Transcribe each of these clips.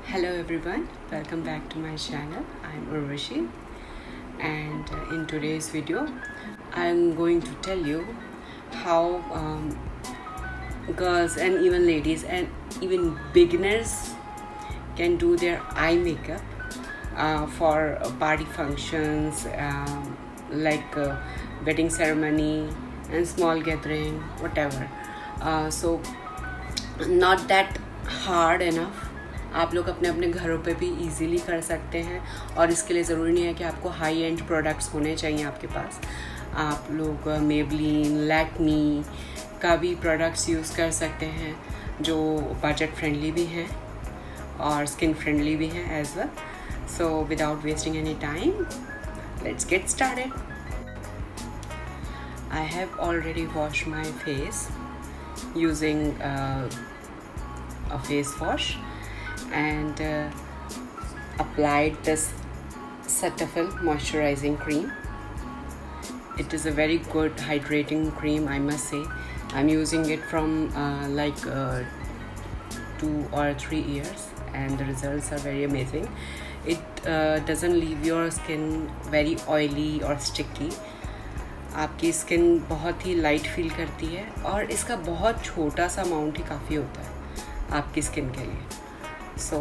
Hello everyone, welcome back to my channel. I'm Urvashi, and in today's video I'm going to tell you how girls and even ladies and even beginners can do their eye makeup for party functions like wedding ceremony and small gathering, whatever. So not that hard enough. आप लोग अपने अपने घरों पे भी easily कर सकते हैं और इसके लिए ज़रूरी नहीं है कि आपको हाई एंड प्रोडक्ट्स होने चाहिए आपके पास. आप लोग मेबलिन, लैक्मी का भी प्रोडक्ट्स यूज़ कर सकते हैं जो बजट फ्रेंडली भी हैं और स्किन फ्रेंडली भी हैं as well. So without wasting any time, let's get started. I have already washed my face using a face wash and applied this Cetaphil moisturizing cream. It is a very good hydrating cream, I must say. I'm using it from 2 or 3 years and the results are very amazing. It doesn't leave your skin very oily or sticky. आपकी skin बहुत ही light feel करती है और इसका बहुत छोटा सा अमाउंट ही काफ़ी होता है आपकी स्किन के लिए. सो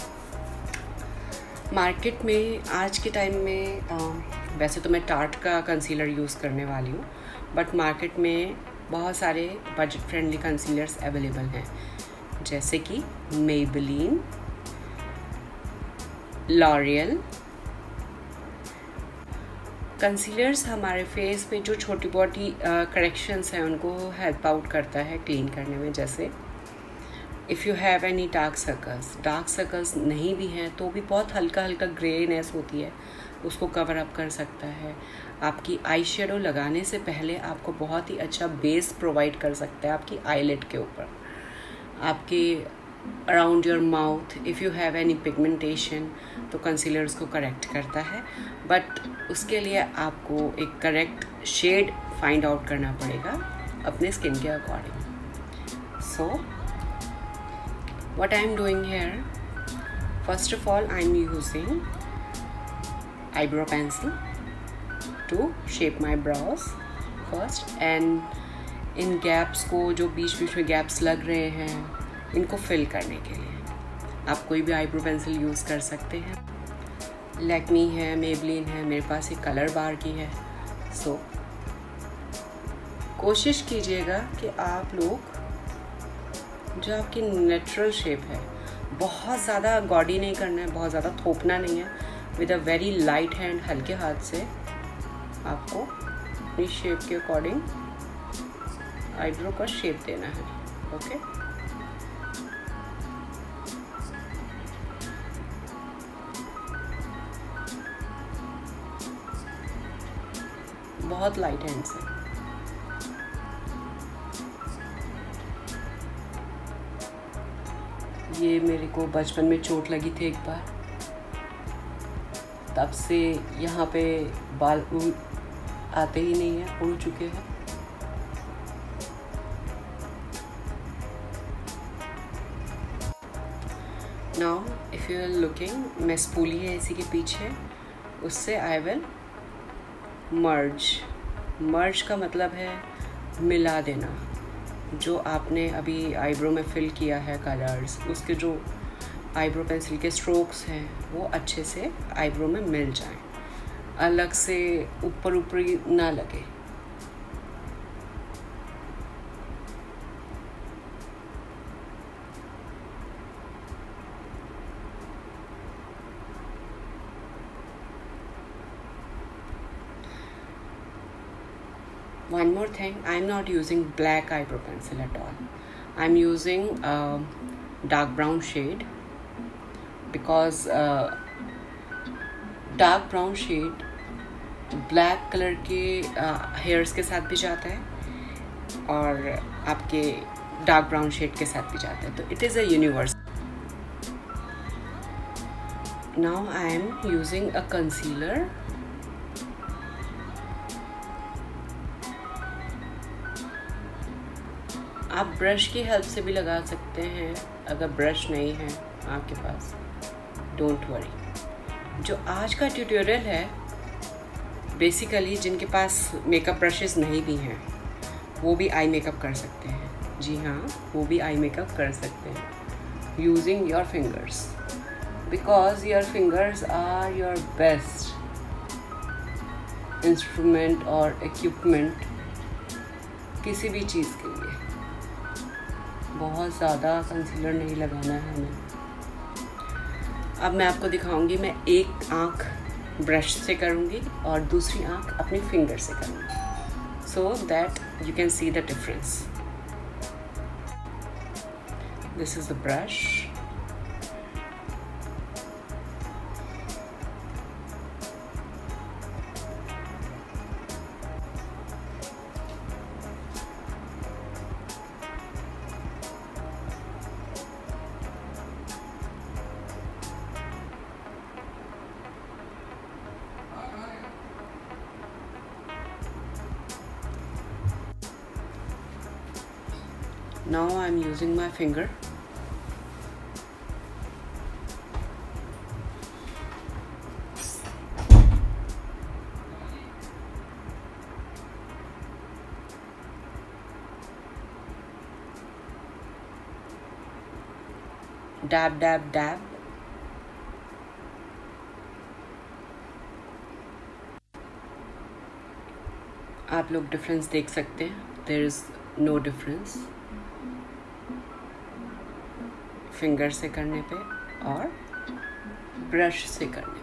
मार्केट में आज के टाइम में वैसे तो मैं टार्ट का कंसीलर यूज़ करने वाली हूँ, बट मार्केट में बहुत सारे बजट फ्रेंडली कंसीलर्स अवेलेबल हैं जैसे कि मेबलिन, लॉरियल. कंसीलर्स हमारे फेस पे जो छोटी मोटी करेक्शंस हैं उनको हेल्प आउट करता है क्लीन करने में. जैसे if you have any dark circles नहीं भी हैं तो भी बहुत हल्का हल्का ग्रेनेस होती है, उसको कवर अप कर सकता है. आपकी आई शेडो लगाने से पहले आपको बहुत ही अच्छा बेस प्रोवाइड कर सकता है आपकी आईलिड के ऊपर. आपके around your mouth if you have any pigmentation तो कंसीलर उसको करेक्ट करता है, बट उसके लिए आपको एक करेक्ट शेड फाइंड आउट करना पड़ेगा अपने स्किन के according. So what I'm doing here, first of all I'm using eyebrow pencil to shape my brows first, and इन गैप्स को जो बीच बीच में गैप्स लग रहे हैं इनको फिल करने के लिए आप कोई भी आईब्रो पेंसिल यूज़ कर सकते हैं. लैक्मी है, मेबलिन है, मेरे पास एक कलर बार की है. सो कोशिश कीजिएगा कि आप लोग जो आपकी नेचुरल शेप है, बहुत ज़्यादा गॉडी नहीं करना है, बहुत ज़्यादा थोपना नहीं है. With a very light hand, हल्के हाथ से आपको अपनी शेप के अकॉर्डिंग आईब्रो का शेप देना है. ओके, बहुत लाइट हैंड से. ये मेरे को बचपन में चोट लगी थी एक बार, तब से यहाँ पे बाल आते ही नहीं हैं, उड़ चुके हैं. Now if you are looking, मैं स्पूली है इसी के पीछे, उससे आई विल मर्ज का मतलब है मिला देना. जो आपने अभी आईब्रो में फिल किया है कलर्स, उसके जो आईब्रो पेंसिल के स्ट्रोक्स हैं वो अच्छे से आईब्रो में मिल जाएं, अलग से ऊपर ना लगे. One more thing, I'm not using black eyebrow pencil at all. I'm using dark brown shade because dark brown shade black color के hairs के साथ भी जाता है और आपके dark brown shade के साथ भी जाता है, तो it is a universe. Now I am using a concealer. आप ब्रश की हेल्प से भी लगा सकते हैं अगर ब्रश नहीं है. आपके पास, डोंट वरी। जो आज का ट्यूटोरियल है बेसिकली जिनके पास मेकअप ब्रशेस नहीं भी हैं वो भी आई मेकअप कर सकते हैं। जी हाँ, वो भी आई मेकअप कर सकते हैं using your fingers, because your fingers are your best instrument और इक्विपमेंट किसी भी चीज़ के लिए। बहुत ज़्यादा कंसीलर नहीं लगाना है हमें। अब मैं आपको दिखाऊंगी, मैं एक आँख ब्रश से करूंगी और दूसरी आँख अपनी फिंगर से करूंगी, so that you can see the difference. This is the brush. Now I'm using my finger. Dab, dab, dab. आप लोग डिफरेंस देख सकते हैं, there is no difference finger से करने पे और ब्रश से करने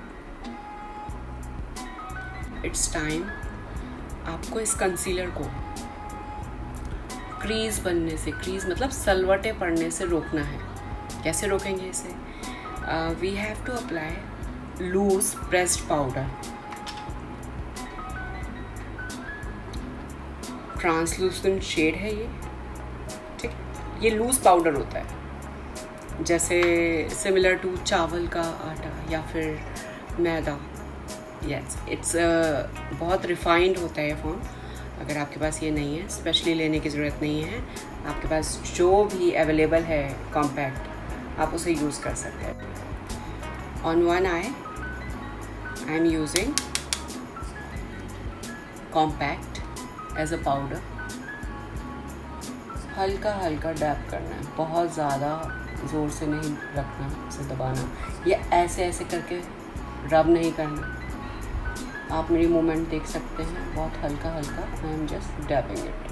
पे। इट्स टाइम आपको इस कंसीलर को क्रीज बनने से, क्रीज मतलब सलवटे पड़ने से रोकना है। कैसे रोकेंगे इसे? We have to apply loose pressed powder, translucent shade है ये, ठीक। ये लूज पाउडर होता है, जैसे सिमिलर टू चावल का आटा या फिर मैदा। यस, इट्स बहुत रिफाइंड होता है फॉर्म। अगर आपके पास ये नहीं है, स्पेशली लेने की ज़रूरत नहीं है, आपके पास जो भी अवेलेबल है कॉम्पैक्ट, आप उसे यूज़ कर सकते हैं। On one I am using compact as a powder. हल्का हल्का डैप करना है, बहुत ज़्यादा ज़ोर से नहीं रखना, इसे दबाना, या ऐसे ऐसे करके रब नहीं करना। आप मेरी मूवमेंट देख सकते हैं, बहुत हल्का हल्का। I am just dabbing it.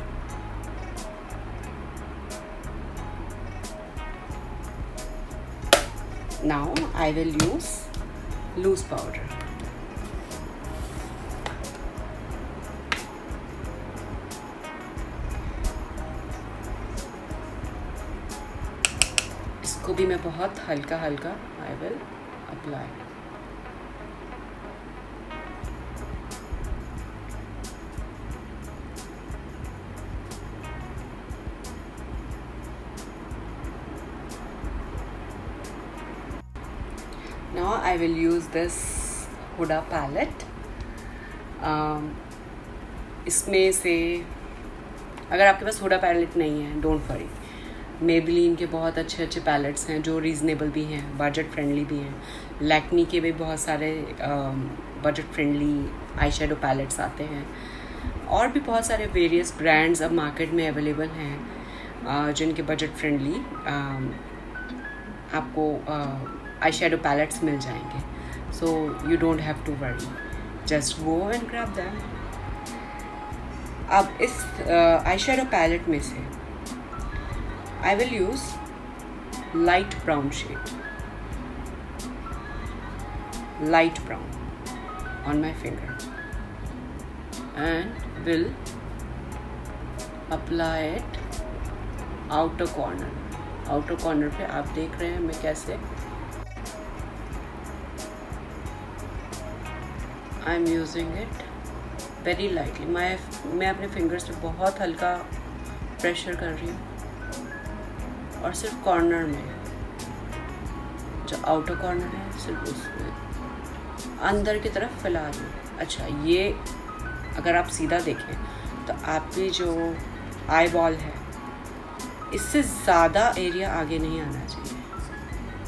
Now I will use loose powder. इसको भी मैं बहुत हल्का हल्का I will apply. Now I will use this Huda palette. इसमें से अगर आपके पास हुडा पैलेट नहीं है, डोंट वरी, मेबेलिन के बहुत अच्छे अच्छे पैलेट्स हैं जो रीज़नेबल भी हैं, बजट फ्रेंडली भी हैं। लैक्मी के भी बहुत सारे budget friendly eye shadow palettes आते हैं, और भी बहुत सारे वेरियस ब्रांड्स अब मार्केट में अवेलेबल हैं जिनके बजट फ्रेंडली आपको आई शेडो पैलेट्स मिल जाएंगे। So you don't have to worry, just go and grab them. अब इस आई शेडो पैलेट में से I will use light brown shade, light brown on my finger, and will apply it outer corner. outer corner पे आप देख रहे हैं मैं कैसे I am using it very lightly. मैं अपने फिंगर्स पे बहुत हल्का प्रेशर कर रही हूँ, और सिर्फ कॉर्नर में, जो आउटर कॉर्नर है सिर्फ उसमें अंदर की तरफ फैला रही हूँ। अच्छा, ये अगर आप सीधा देखें तो आपकी जो आई बॉल है इससे ज़्यादा एरिया आगे नहीं आना चाहिए,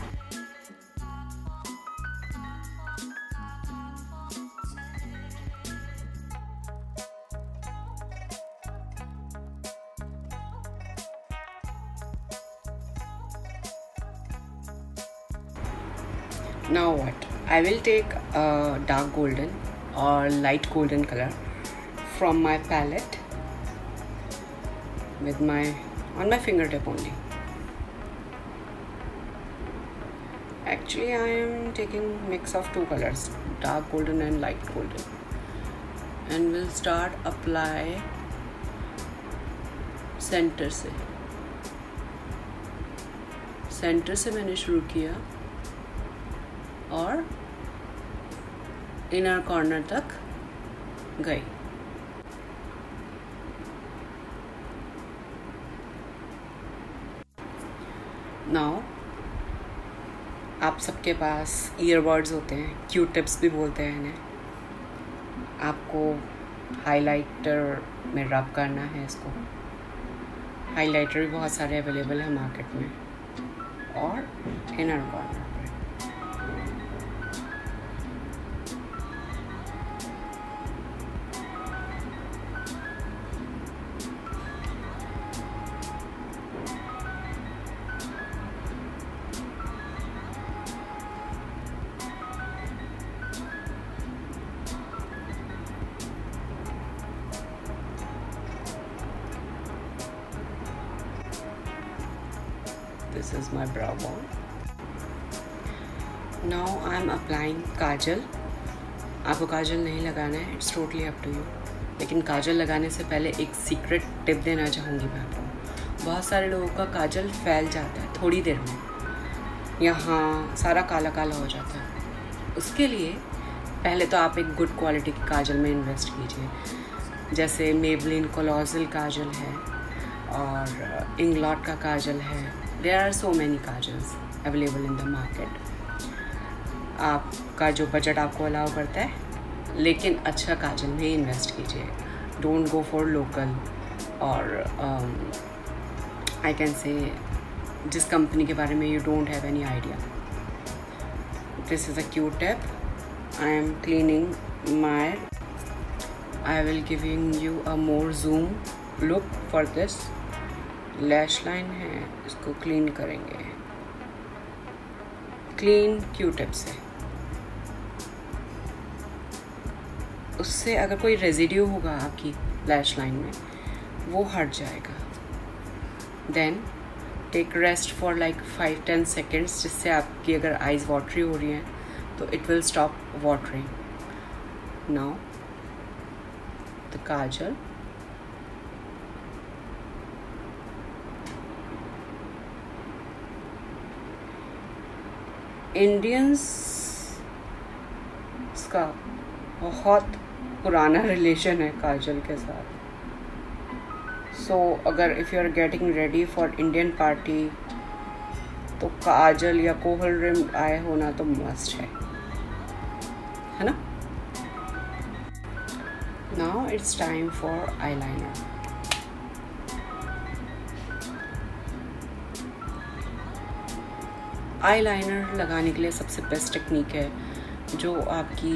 Now what? I will take a dark golden or light golden color from my palette with on my fingertip only. Actually I am taking mix of two colors, dark golden and light golden, and we'll start apply center से मैंने शुरू किया और inner corner तक गई। Now आप सबके पास earbuds होते हैं, क्यू टिप्स भी बोलते हैं इन्हें। आपको हाइलाइटर में रब करना है इसको। हाइलाइटर भी बहुत सारे अवेलेबल है मार्केट में, और इनर कॉर्नर पे। This is my brow bone. Now I am applying kajal. आपको काजल नहीं लगाना है, it's totally up to you. लेकिन काजल लगाने से पहले एक सीक्रेट टिप देना चाहूँगी मैं आपको। बहुत सारे लोगों का काजल फैल जाता है थोड़ी देर में, यहाँ सारा काला काला हो जाता है। उसके लिए पहले तो आप एक गुड क्वालिटी की काजल में इन्वेस्ट कीजिए। जैसे मेबलिन कोलोजल काजल है और इंग्लॉट का काजल है। There are so many kajals available in the market. आपका जो बजट आपको अलाउ करता है, लेकिन अच्छा काजल में इन्वेस्ट कीजिए। डोंट गो फॉर लोकल और आई कैन से जिस कंपनी के बारे में you don't have any idea. This is a cute tip. I am cleaning my, I will giving you a more zoom look for this. Lash line है, इसको clean करेंगे clean Q tip से। उससे अगर कोई रेजिड्यू होगा आपकी lash line में, वो हट जाएगा। Then take rest for like 5-10 seconds, जिससे आपकी अगर आइज़ वाटरी हो रही हैं तो it will stop watering. Now the kajal. Indians का बहुत पुराना रिलेशन है काजल के साथ। सो अगर if you are getting ready for Indian party, तो काजल या कोहल रिम आए होना तो मस्ट है ना। Now it's time for eyeliner. Eyeliner लगाने के लिए सबसे बेस्ट टेक्निक है जो आपकी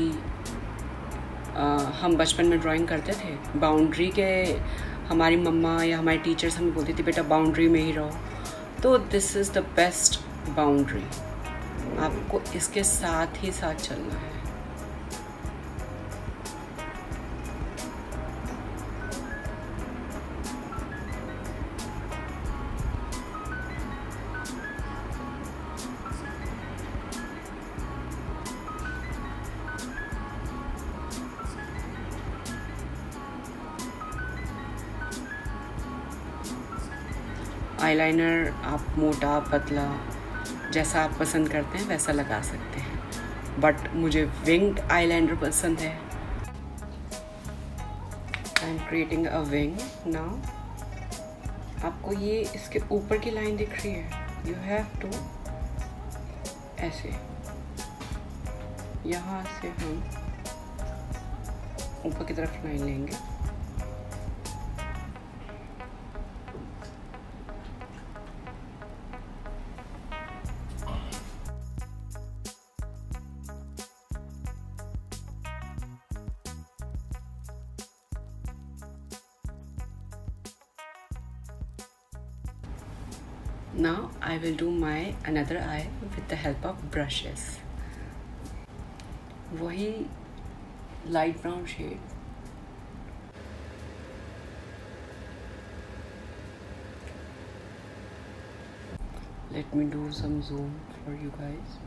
हम बचपन में ड्राइंग करते थे, बाउंड्री के। हमारी मम्मा या हमारी टीचर्स हमें बोलती थी बेटा बाउंड्री में ही रहो। तो this is the best boundary. आपको इसके साथ ही साथ चलना है। आईलाइनर आप मोटा पतला जैसा आप पसंद करते हैं वैसा लगा सकते हैं, बट मुझे विंग्ड आईलाइनर पसंद है। I am creating a wing now. आपको ये इसके ऊपर की लाइन दिख रही है, यू हैव टू ऐसे, यहाँ से हम ऊपर की तरफ लाइन लेंगे। Now I will do my another eye with the help of brushes. वही light brown shade. Let me do some zoom for you guys.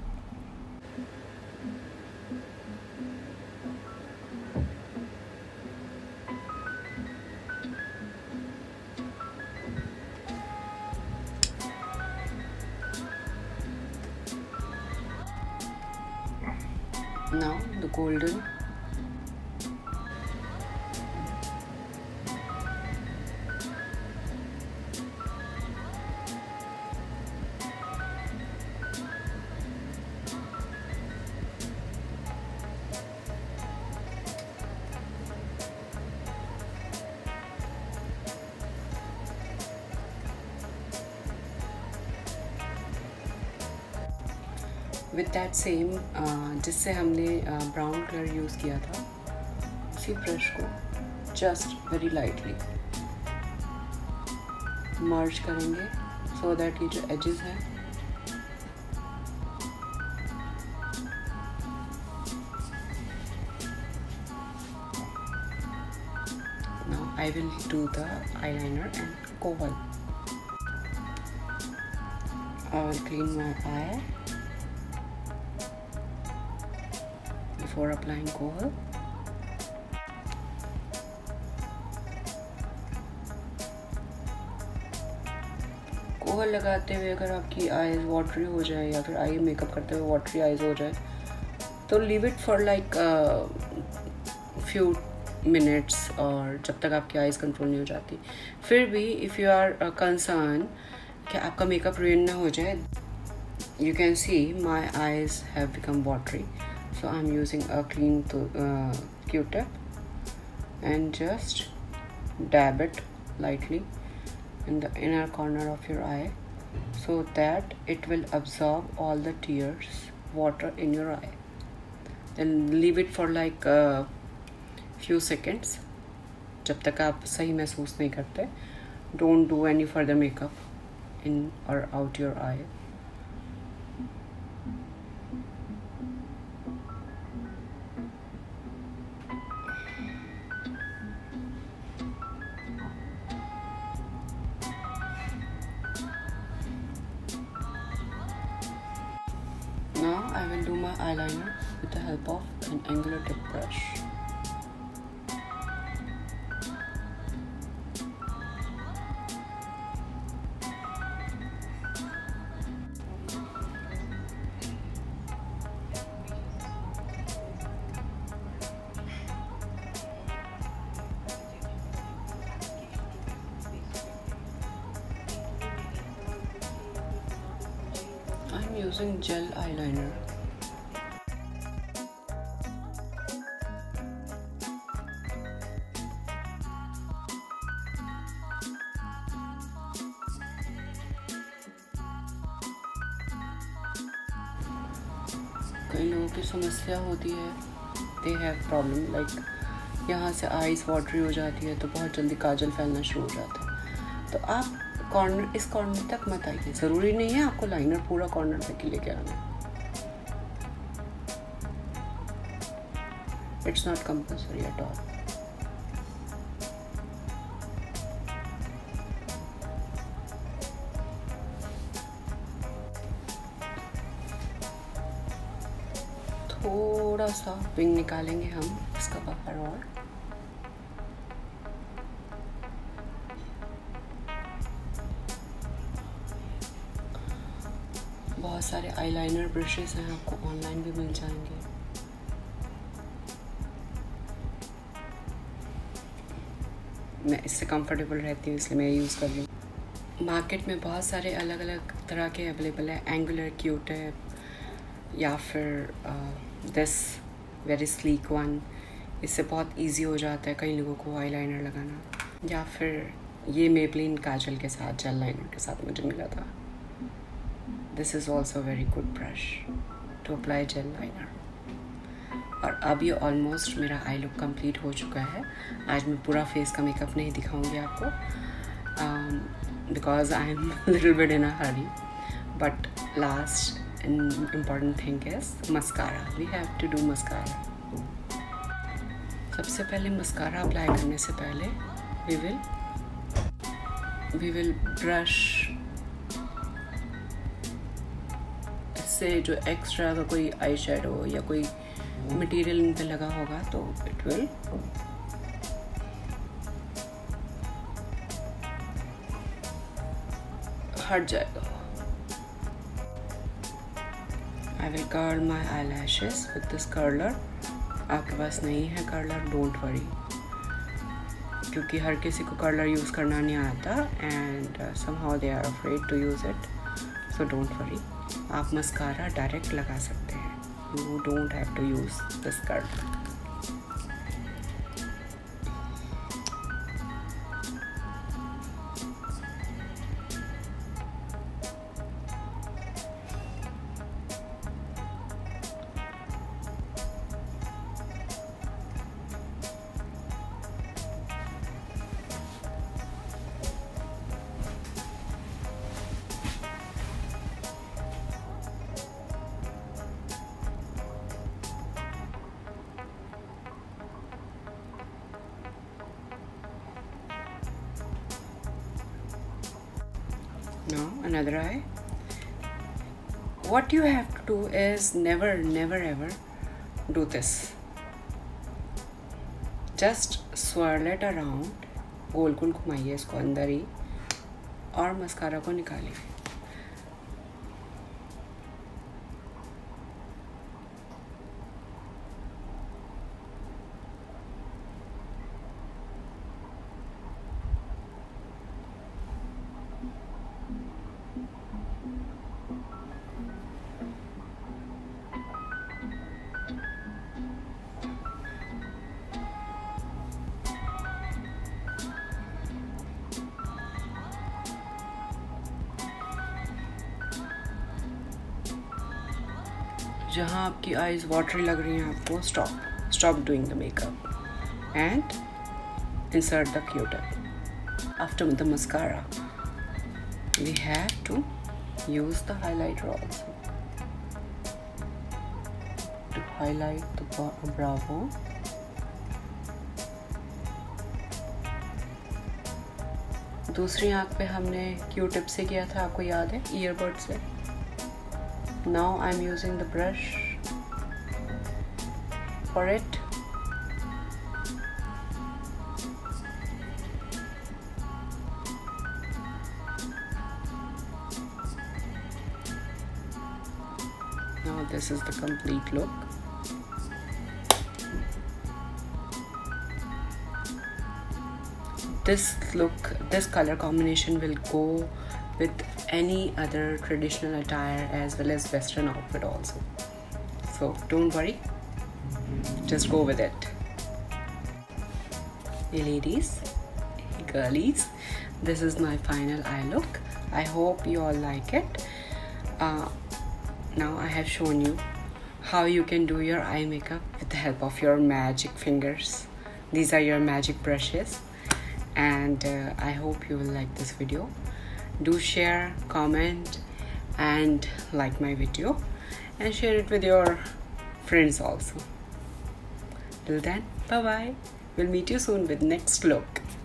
Now the golden. With that same जिससे हमने ब्राउन कलर यूज़ किया था, उसी brush को just very lightly मर्ज करेंगे so that ये जो एजेस हैं now I will do the eyeliner and kohl. I will clean my eye before applying kohl. Kohl लगाते हुए अगर आपकी आईज वाटरी हो जाए या फिर आई मेकअप करते हुए वाटरी आईज हो जाए तो leave it for like few minutes, और जब तक आपकी आईज कंट्रोल नहीं हो जाती. फिर भी इफ़ यू आर कंसर्न कि आपका मेकअप रुइन ना हो जाए, you can see my eyes have become watery, so I'm using a clean Q-tip and just dab it lightly in the inner corner of your eye so that it will absorb all the tears water in your eye. Then leave it for like a few seconds जब तक आप सही महसूस नहीं करते. Don't do any further makeup in or out your eye. Now I will do my eyeliner with the help of an angular tip brush. I'm using gel eyeliner. कई लोगों की समस्या होती है, दे हैव प्रॉब्लम लाइक यहाँ से eyes watery हो जाती है तो बहुत जल्दी काजल फैलना शुरू हो जाता है. तो आप कॉर्नर, इस कॉर्नर तक मत आइए. ज़रूरी नहीं है आपको लाइनर पूरा कॉर्नर तक ही लेके आना. It's not compulsory at all. थोड़ा सा विंग निकालेंगे हम इसका बाहर और बहुत सारे आईलाइनर ब्रशेस हैं, आपको ऑनलाइन भी मिल जाएंगे. मैं इससे कंफर्टेबल रहती हूँ इसलिए मैं यूज़ कर रही हूँ. मार्केट में बहुत सारे अलग अलग तरह के अवेलेबल है. एंगुलर Q-tip या फिर दिस वेरी स्लीक वन. इससे बहुत इजी हो जाता है कई लोगों को आईलाइनर लगाना. या फिर ये मेबलिन काजल के साथ, जेल लाइनर के साथ मुझे मिला था. This is also very good brush to apply gel liner. और अब ये ऑलमोस्ट मेरा आई लुक कंप्लीट हो चुका है. आज मैं पूरा फेस का मेकअप नहीं दिखाऊंगी आपको because I am little bit in a hurry. But last important thing is mascara. We have to do mascara. सबसे पहले मस्कारा अप्लाई करने से पहले we will brush. इससे जो एक्स्ट्रा का कोई आई शेडो या कोई मटेरियल इन पे लगा होगा तो it will हट जाएगा. I will curl my eyelashes with this curler. आपके पास नहीं है कर्लर, डोंट वरी, क्योंकि हर किसी को कर्लर यूज़ करना नहीं आता and somehow they are afraid to use it, so don't worry. आप मस्कारा डायरेक्ट लगा सकते हैं. You don't have to use this curler. Now another eye. What you have to do is never ever do this. Just swirl it around. गोल गोल घुमाइए इसको अंदर ही और mascara को निकालिए. जहाँ आपकी आईज वाटरी लग रही हैं आपको stop doing the makeup and insert the Q-tip. After the mascara we have to use the highlighter also to highlight the brow bone. दूसरी आँख पे हमने Q-tip से किया था, आपको याद है, ईयरबड से. Now I'm using the brush for it. Now this is the complete look. This color combination will go with any other traditional attire as well as western outfit also, so don't worry, just go with it. Hey ladies, hey girlies, this is my final eye look. I hope you all like it. Now I have shown you how you can do your eye makeup with the help of your magic fingers. These are your magic brushes, and I hope you will like this video. Do share, comment and like my video and share it with your friends also. Till then, bye bye. We'll meet you soon with next look.